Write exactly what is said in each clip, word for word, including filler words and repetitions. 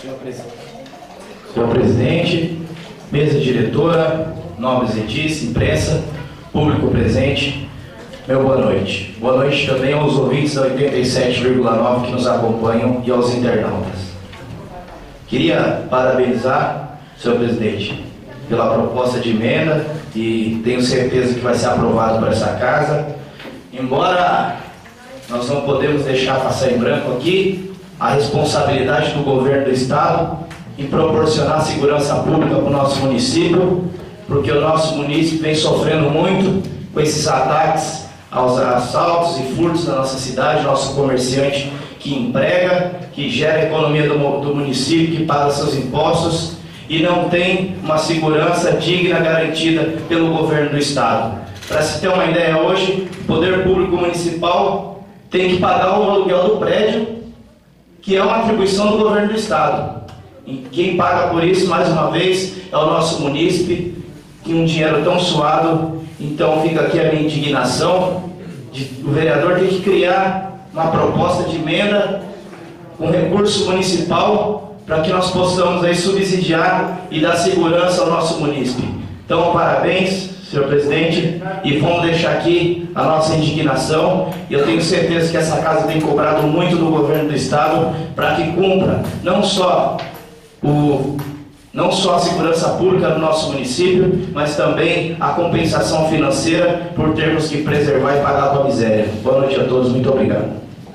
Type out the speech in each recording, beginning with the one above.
Senhor presidente, Senhor presidente, mesa diretora, nobres edis, imprensa, público presente, meu boa noite. Boa noite também aos ouvintes da oitenta e sete vírgula nove que nos acompanham e aos internautas. Queria parabenizar, senhor presidente, pela proposta de emenda e tenho certeza que vai ser aprovado por essa casa. Embora nós não podemos deixar passar em branco aqui a responsabilidade do governo do estado em proporcionar segurança pública para o nosso município, porque o nosso município vem sofrendo muito com esses ataques aos assaltos e furtos na nossa cidade, nosso comerciante que emprega, que gera a economia do, do município, que paga seus impostos e não tem uma segurança digna garantida pelo governo do estado. Para se ter uma ideia, hoje o poder público municipal tem que pagar o aluguel do prédio, que é uma atribuição do governo do estado. E quem paga por isso, mais uma vez, é o nosso munícipe, que um dinheiro tão suado. Então fica aqui a minha indignação, de, o vereador tem que criar uma proposta de emenda com recurso municipal para que nós possamos aí subsidiar e dar segurança ao nosso munícipe. Então, parabéns, senhor presidente, e vamos deixar aqui a nossa indignação. E eu tenho certeza que essa casa tem cobrado muito do governo do estado para que cumpra não só o não só a segurança pública no nosso município, mas também a compensação financeira por termos que preservar e pagar com a miséria. Boa noite a todos, muito obrigado.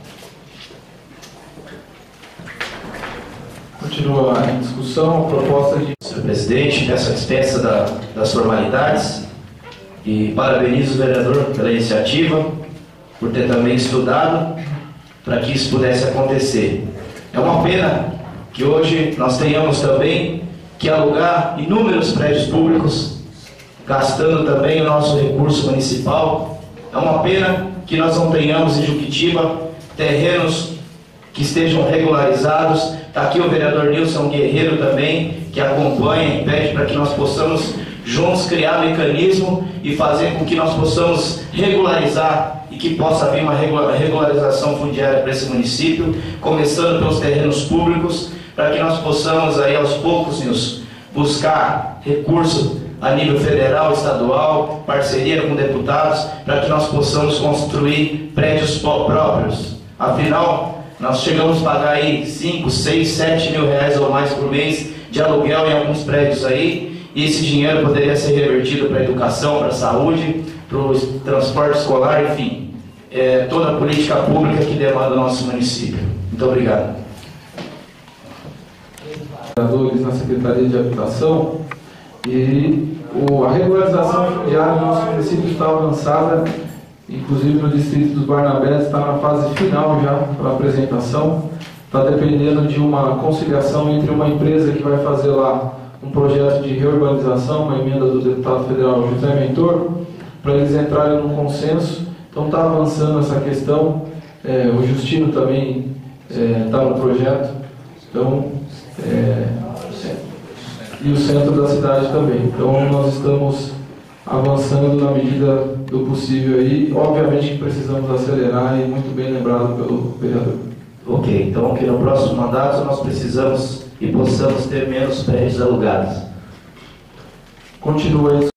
Continua a discussão, a proposta de... Senhor presidente, peço a dispensa da, das formalidades e parabenizo o vereador pela iniciativa, por ter também estudado para que isso pudesse acontecer. É uma pena que hoje nós tenhamos também que alugar inúmeros prédios públicos, gastando também o nosso recurso municipal. É uma pena que nós não tenhamos em Juquitiba terrenos que estejam regularizados. Está aqui o vereador Nilson Guerreiro também, que acompanha e pede para que nós possamos juntos criar mecanismo e fazer com que nós possamos regularizar e que possa haver uma regularização fundiária para esse município, começando pelos terrenos públicos, para que nós possamos aí aos poucos nos buscar recurso a nível federal, estadual, parceria com deputados, para que nós possamos construir prédios próprios. Afinal, nós chegamos a pagar aí cinco, seis, sete mil reais ou mais por mês de aluguel em alguns prédios aí, e esse dinheiro poderia ser revertido para a educação, para a saúde, para o transporte escolar, enfim, é, toda a política pública que demanda o nosso município. Muito obrigado. Na Secretaria de Habitação, e o, a regularização fundiária no nosso município está avançada, inclusive no distrito dos Barnabés está na fase final já para apresentação. Está dependendo de uma conciliação entre uma empresa que vai fazer lá um projeto de reurbanização, uma emenda do deputado federal José Mentor, para eles entrarem num consenso. Então está avançando essa questão, é, o Justino também está é, no projeto, então, é, e o centro da cidade também. Então nós estamos avançando na medida do possível aí. Obviamente que precisamos acelerar, e muito bem lembrado pelo vereador. Ok, então que no próximo mandato nós precisamos e possamos ter menos prédios alugados. Continua isso.